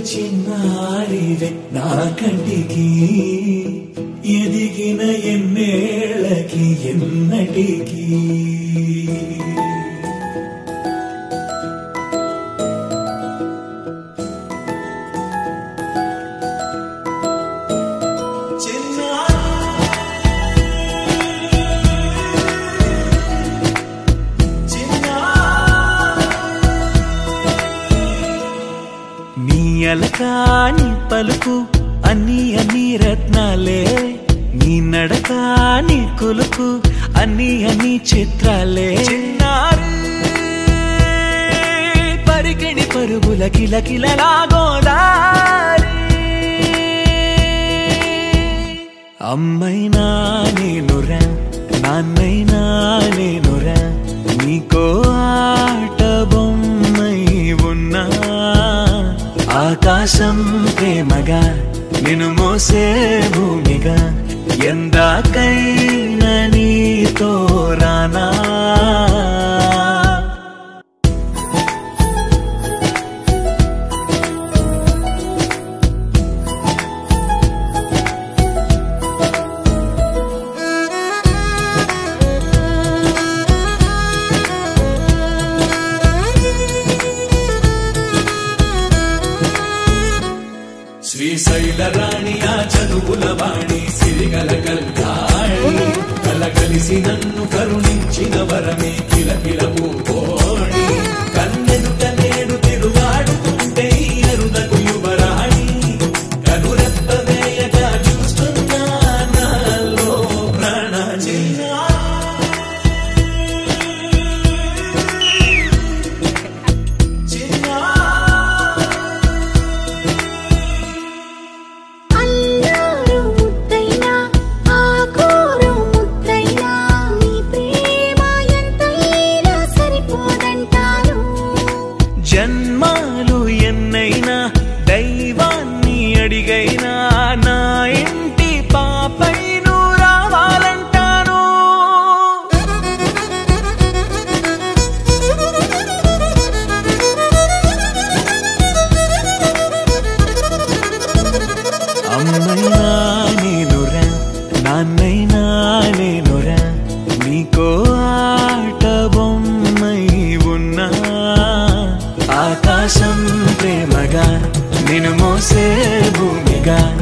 చిన్నారివే నా కంటికి ఎదిగిన ఎన్నేళ్ళకి ఎన్నటికి అలకాని పలుకు అన్ని అన్ని రత్నాలే నీ నడకాని కులుకు అన్ని అన్ని చిత్రాలే చిన్నారు పరికిణి పరుగుల కిలకిలలాగోదారి అమ్మైనా నేనురా నాన్నైనా నేనురా నీకో ఆట బొమ్మై ఉన్నా ఆకాశం ప్రేమగా నిన్ను మోసే భూమిగా ఎందాకైనా నీతో రానా శ్రీశైల రాణి ఆ చదువుల వాణి సిరిగల కల్యాణి కలగలిసి నన్ను కరుణించిన వరమే కిలకిల పూకోణి కన్నెదుట నేడు తిరుగాడుతుంటే ఎరుదకు యువరాణి కనురెప్ప వేయగా చూస్తున్నా నాలో ప్రాణ జన్మాలు ఎన్నైనా దైవాన్ని అడిగైనా నా ఇంటి పాపైను రావాలంటాను అమ్మైనా నేనురా నాన్నైనా నేనురా నీకో ఆట బొమ్మై ఉన్నా ఆకాశం ప్రేమగా నిన్ను మోసే భూమిగా